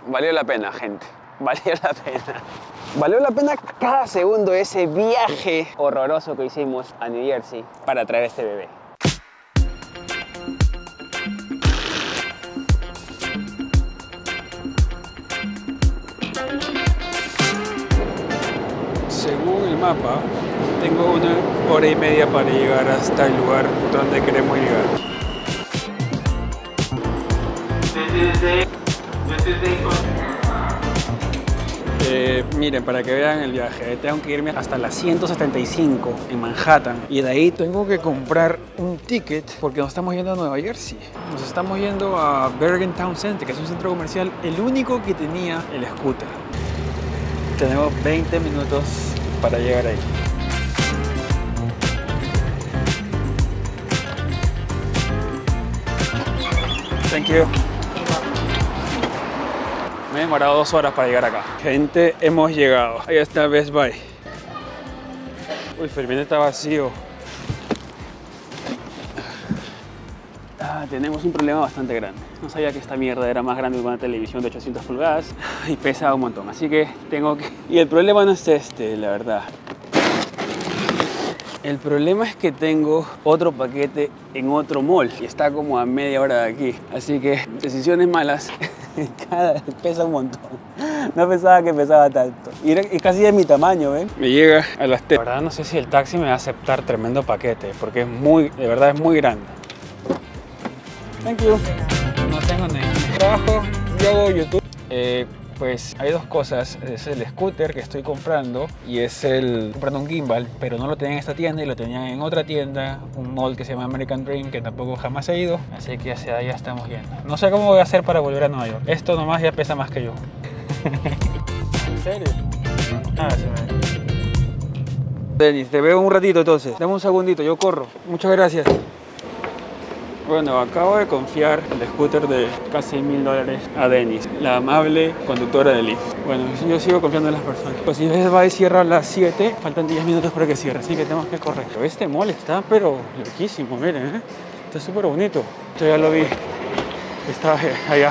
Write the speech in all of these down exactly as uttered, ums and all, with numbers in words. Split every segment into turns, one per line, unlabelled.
Valió la pena, gente. Valió la pena. Valió la pena cada segundo de ese viaje horroroso que hicimos a New Jersey para traer este bebé.
Según el mapa, tengo una hora y media para llegar hasta el lugar donde queremos llegar. Eh, miren, para que vean el viaje, tengo que irme hasta la ciento setenta y cinco en Manhattan y de ahí tengo que comprar un ticket porque nos estamos yendo a Nueva Jersey. Nos estamos yendo a Bergen Town Center, que es un centro comercial, el único que tenía el scooter. Tenemos veinte minutos para llegar ahí. Thank you. Me he demorado dos horas para llegar acá. Gente, hemos llegado. Ahí está Best Buy. Uy, Fermín está vacío. Ah, tenemos un problema bastante grande. No sabía que esta mierda era más grande que una televisión de ochocientas pulgadas y pesa un montón. Así que tengo que... Y el problema no es este, la verdad. El problema es que tengo otro paquete en otro mall y está como a media hora de aquí. Así que decisiones malas. Cada pesa un montón. No pensaba que pesaba tanto. Y, era, y casi de mi tamaño, ¿ven? Me llega a las tetas. La verdad no sé si el taxi me va a aceptar tremendo paquete porque es muy, de verdad es muy grande. Thank you. No tengo ni trabajo. Yo hago YouTube. Eh, Pues hay dos cosas, es el scooter que estoy comprando y es el comprando un gimbal, pero no lo tenía en esta tienda y lo tenía en otra tienda, un mall que se llama American Dream, que tampoco jamás he ido, así que hacia allá estamos yendo. No sé cómo voy a hacer para volver a Nueva York, esto nomás ya pesa más que yo. ¿En serio? Ah, se me... Denis, te veo un ratito entonces, dame un segundito, yo corro. Muchas gracias. Bueno, acabo de confiar el scooter de casi mil dólares a Denis, la amable conductora de Lyft. Bueno, yo sigo confiando en las personas. Pues si Best Buy cierra a las siete, faltan diez minutos para que cierre, así que tenemos que correr. Pero este mall está, pero loquísimo, miren, ¿eh? Está súper bonito. Yo ya lo vi, está allá.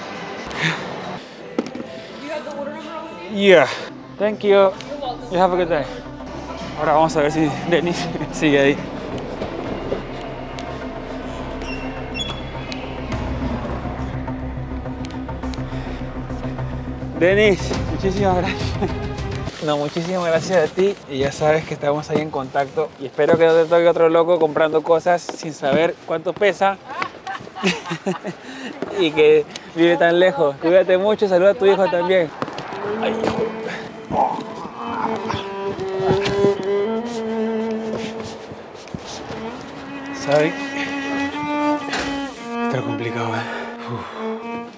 Yeah, thank you. You have a good day. Ahora vamos a ver si Denis sigue ahí. Denis, muchísimas gracias. No, muchísimas gracias a ti y ya sabes que estamos ahí en contacto y espero que no te toque otro loco comprando cosas sin saber cuánto pesa y que vive tan lejos. Cuídate mucho, saluda a tu hijo también. Ay. ¿Sabes? Está complicado, ¿eh? Uf.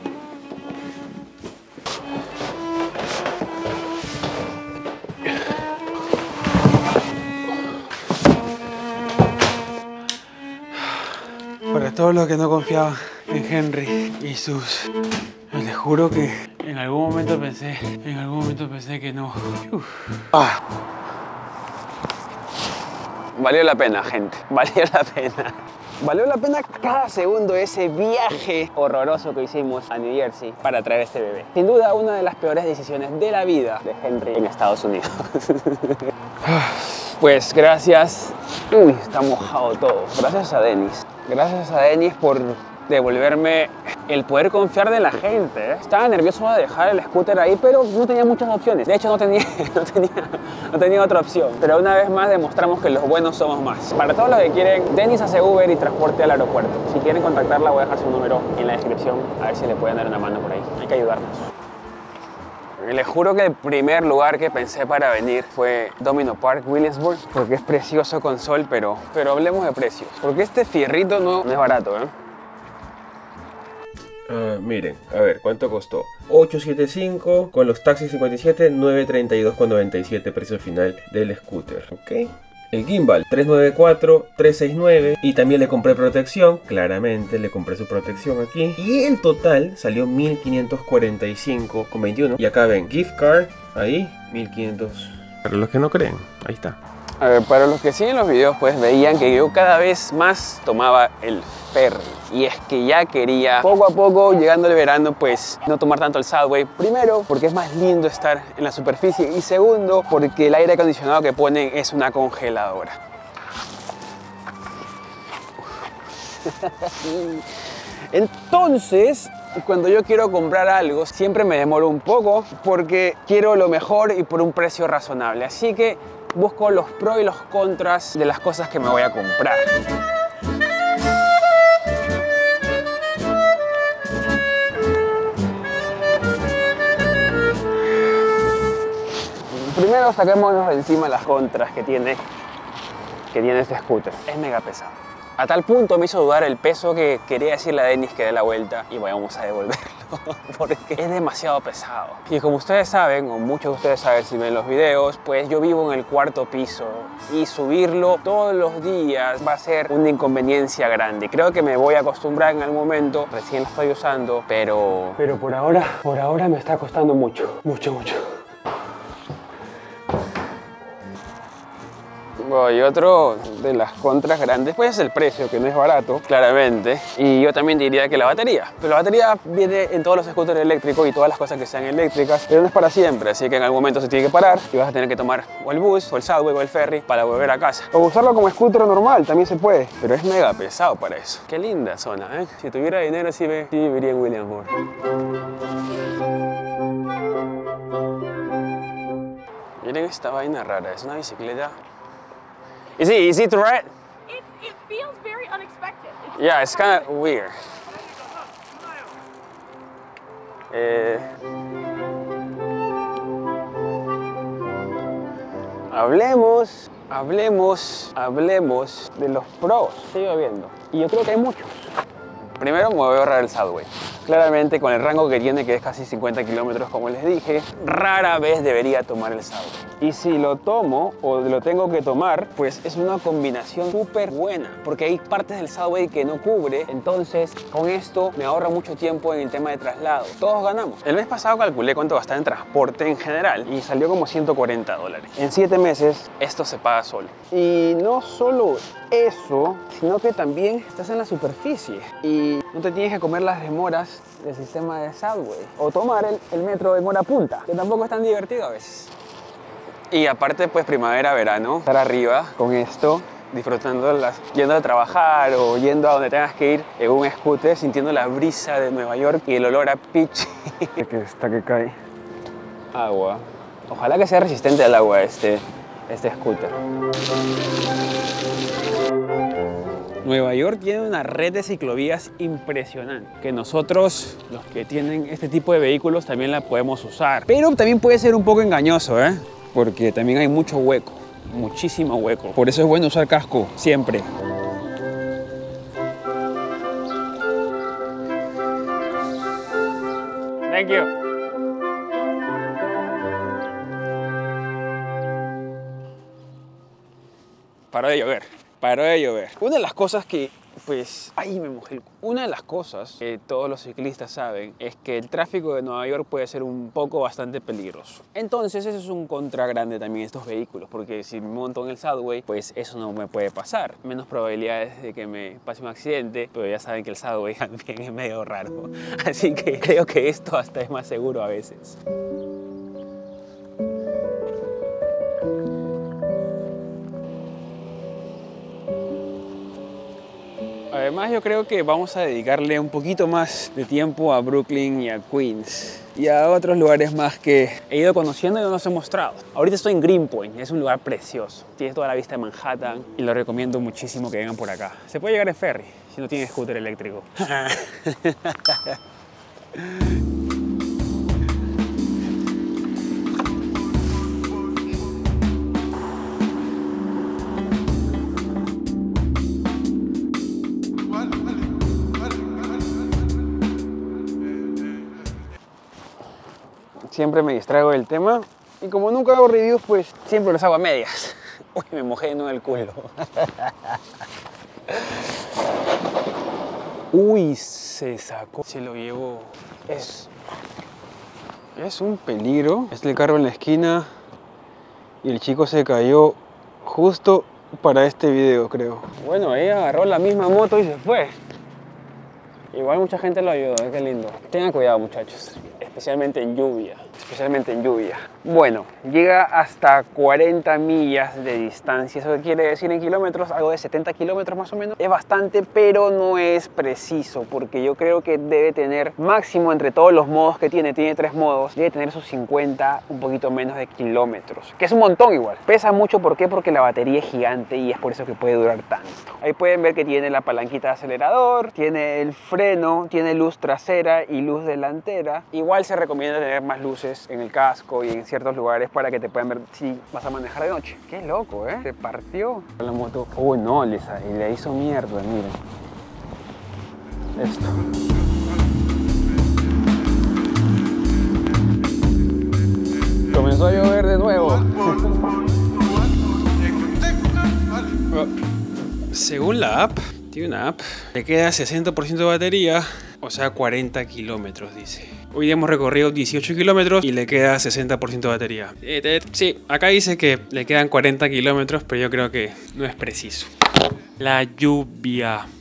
Para todos los que no confiaban en Henry y sus... Les juro que en algún momento pensé, en algún momento pensé que no. Uf. Ah.
Valió la pena, gente. Valió la pena. Valió la pena cada segundo de ese viaje horroroso que hicimos a New Jersey para traer este bebé. Sin duda, una de las peores decisiones de la vida de Henry en Estados Unidos. Pues gracias. Uy, está mojado todo. Gracias a Denis. Gracias a Denis por devolverme el poder confiar de la gente. ¿eh? Estaba nervioso de dejar el scooter ahí, pero no tenía muchas opciones. De hecho, no tenía, no tenía, no tenía otra opción. Pero una vez más demostramos que los buenos somos más. Para todos los que quieren, Denis hace Uber y transporte al aeropuerto. Si quieren contactarla, voy a dejar su número en la descripción. A ver si le pueden dar una mano por ahí. Hay que ayudarnos. Les juro que el primer lugar que pensé para venir fue Domino Park, Williamsburg, porque es precioso con sol, pero, pero hablemos de precios. Porque este fierrito no, no es barato, ¿eh?
Uh, miren, a ver, ¿cuánto costó? ochocientos setenta y cinco con los taxis cincuenta y siete, novecientos treinta y dos con noventa y siete precio final del scooter, ¿ok? El gimbal, trescientos noventa y cuatro, trescientos sesenta y nueve y también le compré protección, claramente le compré su protección aquí. Y el total salió mil quinientos cuarenta y cinco con veintiuno. Y acá ven, gift card, ahí, mil quinientos. Para los que no creen, ahí está.
A ver, para los que siguen los videos, pues veían que yo cada vez más tomaba el ferry. Y es que ya quería, poco a poco, llegando el verano, pues no tomar tanto el Subway. Primero, porque es más lindo estar en la superficie. Y segundo, porque el aire acondicionado que ponen es una congeladora. Entonces, cuando yo quiero comprar algo, siempre me demoro un poco porque quiero lo mejor y por un precio razonable. Así que busco los pros y los contras de las cosas que me voy a comprar. Primero saquémonos de encima las contras que tiene, que tiene este scooter. Es mega pesado. A tal punto me hizo dudar el peso que quería decirle a Denis que dé la vuelta y vamos a devolverlo porque es demasiado pesado. Y como ustedes saben, o muchos de ustedes saben si ven los videos, pues yo vivo en el cuarto piso y subirlo todos los días va a ser una inconveniencia grande. Creo que me voy a acostumbrar en algún momento, recién lo estoy usando, pero... Pero por ahora, por ahora me está costando mucho, mucho, mucho. Bueno, y otro de las contras grandes pues es el precio, que no es barato, claramente. Y yo también diría que la batería. Pero la batería viene en todos los scooters eléctricos y todas las cosas que sean eléctricas, pero no es para siempre, así que en algún momento se tiene que parar y vas a tener que tomar o el bus, o el Subway, o el ferry para volver a casa. O usarlo como scooter normal, también se puede, pero es mega pesado para eso. Qué linda zona, ¿eh? Si tuviera dinero sí, sí viviría en Williamsburg. Miren esta vaina rara, es una bicicleta. Is it easy to ride?
It, it feels very unexpected. It's
Yeah, it's kind of weird. Eh, hablemos, hablemos, hablemos de los pros. Sigo viendo. Y yo creo que hay muchos. Primero me voy a ahorrar el Subway. Claramente con el rango que tiene, que es casi cincuenta kilómetros como les dije, rara vez debería tomar el Subway. Y si lo tomo o lo tengo que tomar, pues es una combinación súper buena, porque hay partes del Subway que no cubre, entonces con esto me ahorra mucho tiempo en el tema de traslado. Todos ganamos. El mes pasado calculé cuánto gastaba en transporte en general y salió como ciento cuarenta dólares. En siete meses esto se paga solo. Y no solo eso, sino que también estás en la superficie y no te tienes que comer las demoras del sistema de Subway o tomar el, el metro en hora punta, que tampoco es tan divertido a veces. Y aparte, pues primavera, verano, estar arriba con esto, disfrutando las, yendo a trabajar o yendo a donde tengas que ir en un scooter, sintiendo la brisa de Nueva York y el olor a pitch. Que está que cae agua. Ojalá que sea resistente al agua este, este scooter. Nueva York tiene una red de ciclovías impresionante, que nosotros, los que tienen este tipo de vehículos, también la podemos usar. Pero también puede ser un poco engañoso, ¿eh? Porque también hay mucho hueco, muchísimo hueco. Por eso es bueno usar casco, siempre. Thank you. Paró de llover. Paró de llover. Una de las cosas que, pues, ay, me mojé el cu- Una de las cosas que todos los ciclistas saben es que el tráfico de Nueva York puede ser un poco bastante peligroso. Entonces, eso es un contra grande también de estos vehículos, porque si me monto en el Subway, pues eso no me puede pasar. Menos probabilidades de que me pase un accidente, pero ya saben que el Subway también es medio raro. Así que creo que esto hasta es más seguro a veces. Además, yo creo que vamos a dedicarle un poquito más de tiempo a Brooklyn y a Queens y a otros lugares más que he ido conociendo y no los he mostrado. Ahorita estoy en Greenpoint, es un lugar precioso. Tienes toda la vista de Manhattan y lo recomiendo muchísimo que vengan por acá. Se puede llegar en ferry si no tienes scooter eléctrico. Siempre me distraigo del tema y como nunca hago reviews, pues siempre los hago a medias. Uy, me mojé en el culo. Uy, se sacó. Se lo llevó. Es, es un peligro. Está el carro en la esquina y el chico se cayó justo para este video, creo. Bueno, ahí agarró la misma moto y se fue. Igual mucha gente lo ayudó, ¿eh? Qué lindo. Tengan cuidado, muchachos, especialmente en lluvia. Especialmente en lluvia. Bueno, llega hasta cuarenta millas de distancia. ¿Eso qué quiere decir en kilómetros? Algo de setenta kilómetros más o menos. Es bastante, pero no es preciso, porque yo creo que debe tener máximo entre todos los modos que tiene. Tiene tres modos. Debe tener sus cincuenta, un poquito menos de kilómetros. Que es un montón igual. Pesa mucho, ¿por qué? Porque la batería es gigante y es por eso que puede durar tanto. Ahí pueden ver que tiene la palanquita de acelerador, tiene el freno, tiene luz trasera y luz delantera. Igual se recomienda tener más luces en el casco y en ciertos lugares para que te puedan ver si vas a manejar de noche. Qué loco, ¿eh? Se partió la moto. Uy, no, le, le hizo mierda, miren. Esto. Comenzó a llover de nuevo.
Según la app, tiene una app, le queda sesenta por ciento de batería, o sea cuarenta kilómetros dice. Hoy día hemos recorrido dieciocho kilómetros y le queda sesenta por ciento de batería. Eh, eh, sí, acá dice que le quedan cuarenta kilómetros, pero yo creo que no es preciso. La lluvia.